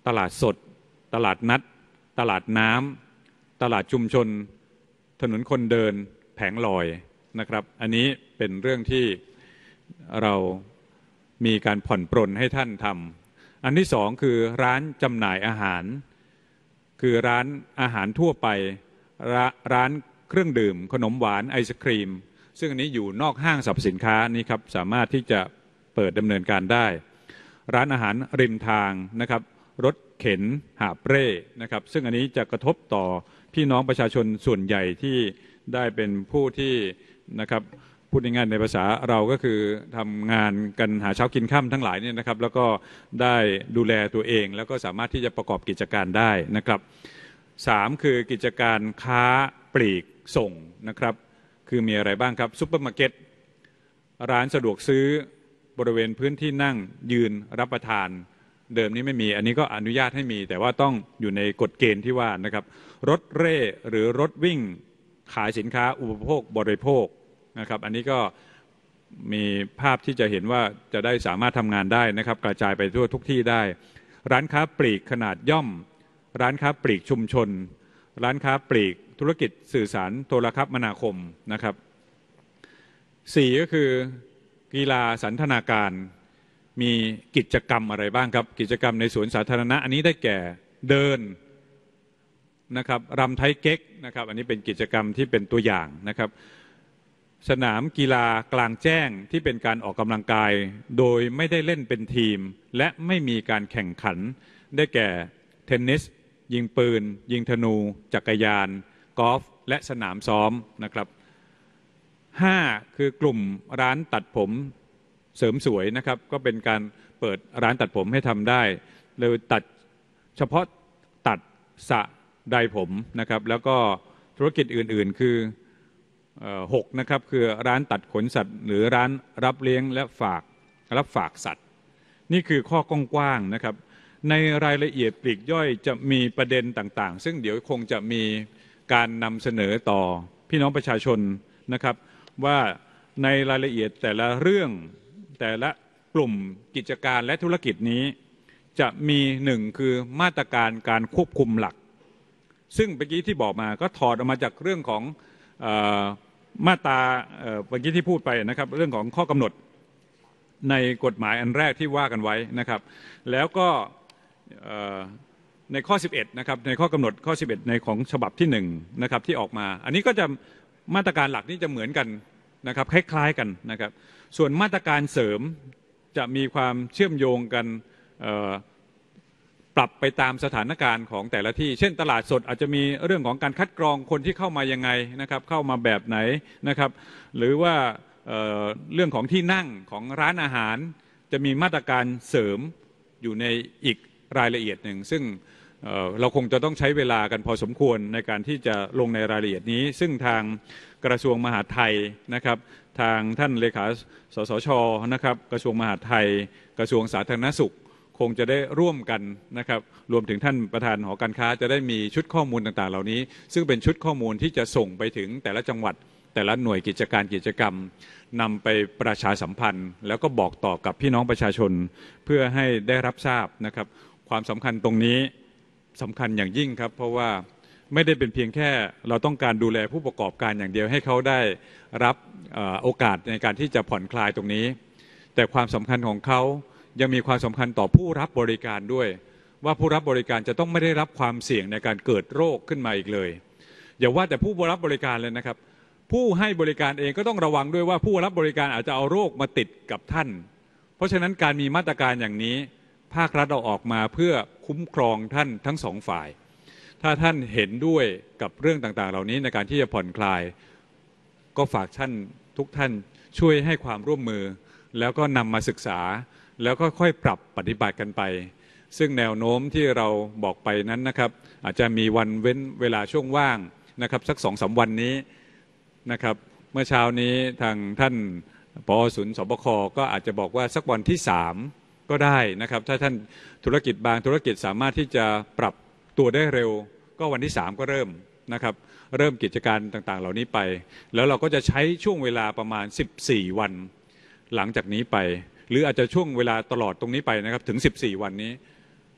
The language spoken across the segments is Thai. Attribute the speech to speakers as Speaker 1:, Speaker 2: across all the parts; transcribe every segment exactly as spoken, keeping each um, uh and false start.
Speaker 1: ตลาดสดตลาดนัดตลาดน้ำตลาดชุมชนถนนคนเดินแผงลอยนะครับอันนี้เป็นเรื่องที่เรามีการผ่อนปรนให้ท่านทำอันที่สองคือร้านจำหน่ายอาหารคือร้านอาหารทั่วไปร้านเครื่องดื่มขนมหวานไอศครีมซึ่งอันนี้อยู่นอกห้างสรรพสินค้านี้ครับสามารถที่จะเปิดดำเนินการได้ร้านอาหารริมทางนะครับรถเข็นหาบเร่นะครับซึ่งอันนี้จะกระทบต่อพี่น้องประชาชนส่วนใหญ่ที่ได้เป็นผู้ที่นะครับพูดง่ายๆในภาษาเราก็คือทำงานกันหาเช้ากินค่ำทั้งหลายเนี่ยนะครับแล้วก็ได้ดูแลตัวเองแล้วก็สามารถที่จะประกอบกิจการได้นะครับสามคือกิจการค้าปลีกส่งนะครับคือมีอะไรบ้างครับซุปเปอร์มาร์เก็ตร้านสะดวกซื้อบริเวณพื้นที่นั่งยืนรับประทานเดิมนี้ไม่มีอันนี้ก็อนุญาตให้มีแต่ว่าต้องอยู่ในกฎเกณฑ์ที่ว่านะครับรถเร่หรือรถวิ่งขายสินค้าอุปโภคบริโภคนะครับอันนี้ก็มีภาพที่จะเห็นว่าจะได้สามารถทำงานได้นะครับกระจายไปทั่วทุกที่ได้ร้านค้าปลีกขนาดย่อมร้านค้าปลีกชุมชนร้านค้าปลีกธุรกิจสื่อสารโทรคมนาคมนะครับสี่ก็คือกีฬาสันทนาการมีกิจกรรมอะไรบ้างครับกิจกรรมในสวนสาธารณะอันนี้ได้แก่เดินนะครับรำไทยเก๊กนะครับอันนี้เป็นกิจกรรมที่เป็นตัวอย่างนะครับสนามกีฬากลางแจ้งที่เป็นการออกกำลังกายโดยไม่ได้เล่นเป็นทีมและไม่มีการแข่งขันได้แก่เทนนิสยิงปืนยิงธนูจักรยานกอล์ฟและสนามซ้อมนะครับห้าคือกลุ่มร้านตัดผมเสริมสวยนะครับก็เป็นการเปิดร้านตัดผมให้ทำได้เลยตัดเฉพาะตัดสระใดผมนะครับแล้วก็ธุรกิจอื่นๆคือหกนะครับคือร้านตัดขนสัตว์หรือร้านรับเลี้ยงและฝากรับฝากสัตว์นี่คือข้อกว้างๆนะครับในรายละเอียดปลีกย่อยจะมีประเด็นต่างๆซึ่งเดี๋ยวคงจะมีการนำเสนอต่อพี่น้องประชาชนนะครับว่าในรายละเอียดแต่ละเรื่องแต่ละกลุ่มกิจการและธุรกิจนี้จะมีหนึ่งคือมาตรการการควบคุมหลักซึ่งเมื่อกี้ที่บอกมาก็ถอดออกมาจากเรื่องของเอ่อมาตราเมื่อกี้ที่พูดไปนะครับเรื่องของข้อกำหนดในกฎหมายอันแรกที่ว่ากันไว้นะครับแล้วก็ในข้อสิบเอ็ดนะครับในข้อกำหนดข้อสิบเอ็ดในของฉบับที่หนึ่งนะครับที่ออกมาอันนี้ก็จะมาตรการหลักนี้จะเหมือนกันนะครับคล้ายๆกันนะครับส่วนมาตรการเสริมจะมีความเชื่อมโยงกันปรับไปตามสถานการณ์ของแต่ละที่เช่นตลาดสดอาจจะมีเรื่องของการคัดกรองคนที่เข้ามายังไงนะครับเข้ามาแบบไหนนะครับหรือว่า เอ่อ เรื่องของที่นั่งของร้านอาหารจะมีมาตรการเสริมอยู่ในอีกรายละเอียดหนึ่งซึ่ง เอ่อ เราคงจะต้องใช้เวลากันพอสมควรในการที่จะลงในรายละเอียดนี้ซึ่งทางกระทรวงมหาดไทยนะครับทางท่านเลขาสสชนะครับกระทรวงมหาดไทยกระทรวงสาธารณสุขคงจะได้ร่วมกันนะครับรวมถึงท่านประธานหอการค้าจะได้มีชุดข้อมูลต่างๆเหล่านี้ซึ่งเป็นชุดข้อมูลที่จะส่งไปถึงแต่ละจังหวัดแต่ละหน่วยกิจการกิจกรรมนำไปประชาสัมพันธ์แล้วก็บอกต่อกับพี่น้องประชาชนเพื่อให้ได้รับทราบนะครับความสำคัญตรงนี้สำคัญอย่างยิ่งครับเพราะว่าไม่ได้เป็นเพียงแค่เราต้องการดูแลผู้ประกอบการอย่างเดียวให้เขาได้รับโอกาสในการที่จะผ่อนคลายตรงนี้แต่ความสำคัญของเขายังมีความสำคัญต่อผู้รับบริการด้วยว่าผู้รับบริการจะต้องไม่ได้รับความเสี่ยงในการเกิดโรคขึ้นมาอีกเลยอย่าว่าแต่ผู้รับบริการเลยนะครับผู้ให้บริการเองก็ต้องระวังด้วยว่าผู้รับบริการอาจจะเอาโรคมาติดกับท่านเพราะฉะนั้นการมีมาตรการอย่างนี้ภาครัฐเอาออกมาเพื่อคุ้มครองท่านทั้งสองฝ่ายถ้าท่านเห็นด้วยกับเรื่องต่างๆเหล่านี้ในการที่จะผ่อนคลายก็ฝากท่านทุกท่านช่วยให้ความร่วมมือแล้วก็นำมาศึกษาแล้วก็ค่อยปรับปฏิบัติกันไปซึ่งแนวโน้มที่เราบอกไปนั้นนะครับอาจจะมีวันเว้นเวลาช่วงว่างนะครับสักสองสามวันนี้นะครับเมื่อเช้านี้ทางท่านผอ.ศูนย์สบคก็อาจจะบอกว่าสักวันที่สามก็ได้นะครับถ้าท่านธุรกิจบางธุรกิจสามารถที่จะปรับตัวได้เร็วก็วันที่สามก็เริ่มนะครับเริ่มกิจการต่างๆเหล่านี้ไปแล้วเราก็จะใช้ช่วงเวลาประมาณสิบสี่วันหลังจากนี้ไปหรืออาจจะช่วงเวลาตลอดตรงนี้ไปนะครับถึงสิบสี่วันนี้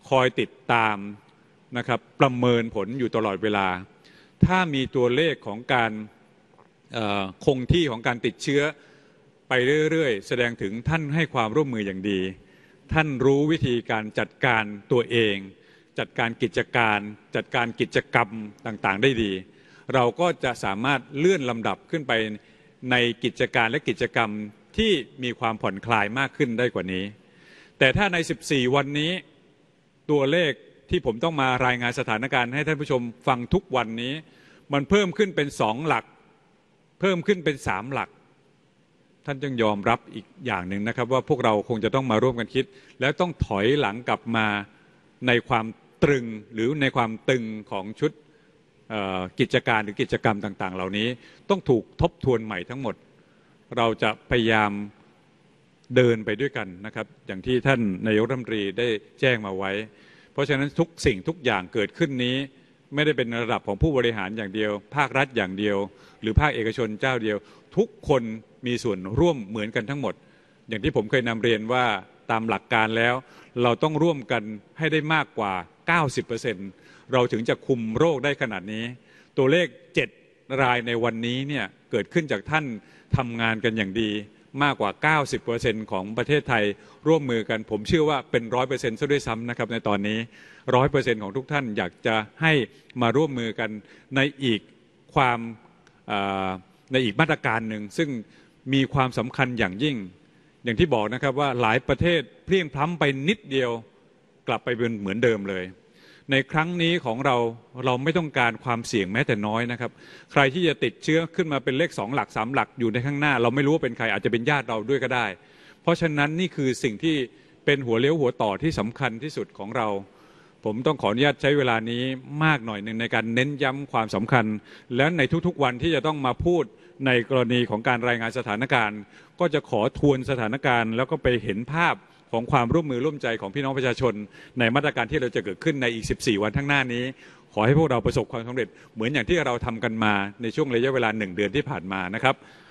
Speaker 1: คอยติดตามนะครับประเมินผลอยู่ตลอดเวลาถ้ามีตัวเลขของการคงที่ของการติดเชื้อไปเรื่อยๆแสดงถึงท่านให้ความร่วมมืออย่างดีท่านรู้วิธีการจัดการตัวเองจัดการกิจการจัดการกิจกรรมต่างๆได้ดีเราก็จะสามารถเลื่อนลำดับขึ้นไปในกิจการและกิจกรรมที่มีความผ่อนคลายมากขึ้นได้กว่านี้แต่ถ้าในสิบสี่วันนี้ตัวเลขที่ผมต้องมารายงานสถานการณ์ให้ท่านผู้ชมฟังทุกวันนี้มันเพิ่มขึ้นเป็นสองหลักเพิ่มขึ้นเป็นสามหลักท่านจึงยอมรับอีกอย่างหนึ่งนะครับว่าพวกเราคงจะต้องมาร่วมกันคิดแล้วต้องถอยหลังกลับมาในความตรึงหรือในความตึงของชุดกิจการหรือกิจกรรมต่างๆเหล่านี้ต้องถูกทบทวนใหม่ทั้งหมดเราจะพยายามเดินไปด้วยกันนะครับอย่างที่ท่านนายกรัฐมนตรีได้แจ้งมาไว้เพราะฉะนั้นทุกสิ่งทุกอย่างเกิดขึ้นนี้ไม่ได้เป็นระดับของผู้บริหารอย่างเดียวภาครัฐอย่างเดียวหรือภาคเอกชนเจ้าเดียวทุกคนมีส่วนร่วมเหมือนกันทั้งหมดอย่างที่ผมเคยนำเรียนว่าตามหลักการแล้วเราต้องร่วมกันให้ได้มากกว่า เก้าสิบเปอร์เซ็นต์ เราถึงจะคุมโรคได้ขนาดนี้ตัวเลขเจ็ดรายในวันนี้เนี่ยเกิดขึ้นจากท่านทำงานกันอย่างดีมากกว่า เก้าสิบเปอร์เซ็นต์ ของประเทศไทยร่วมมือกันผมเชื่อว่าเป็น ร้อยเปอร์เซ็นต์ ซะด้วยซ้ำนะครับในตอนนี้ ร้อยเปอร์เซ็นต์ ของทุกท่านอยากจะให้มาร่วมมือกันในอีกความในอีกมาตรการหนึ่งซึ่งมีความสำคัญอย่างยิ่งอย่างที่บอกนะครับว่าหลายประเทศเพลียงพล้ำไปนิดเดียวกลับไปเป็นเหมือนเดิมเลยในครั้งนี้ของเราเราไม่ต้องการความเสี่ยงแม้แต่น้อยนะครับใครที่จะติดเชื้อขึ้นมาเป็นเลขสองหลักสามหลักอยู่ในข้างหน้าเราไม่รู้ว่าเป็นใครอาจจะเป็นญาติเราด้วยก็ได้เพราะฉะนั้นนี่คือสิ่งที่เป็นหัวเลี้ยวหัวต่อที่สำคัญที่สุดของเราผมต้องขออนุญาตใช้เวลานี้มากหน่อยหนึ่งในการเน้นย้ำความสำคัญและในทุกๆวันที่จะต้องมาพูดในกรณีของการรายงานสถานการณ์ก็จะขอทวนสถานการณ์แล้วก็ไปเห็นภาพของความร่วมมือร่วมใจของพี่น้องประชาชนในมาตรการที่เราจะเกิดขึ้นในอีกสิบสี่วันข้างหน้านี้ขอให้พวกเราประสบความสำเร็จเหมือนอย่างที่เราทำกันมาในช่วงระยะเวลาหนึ่งเดือนที่ผ่านมานะครับ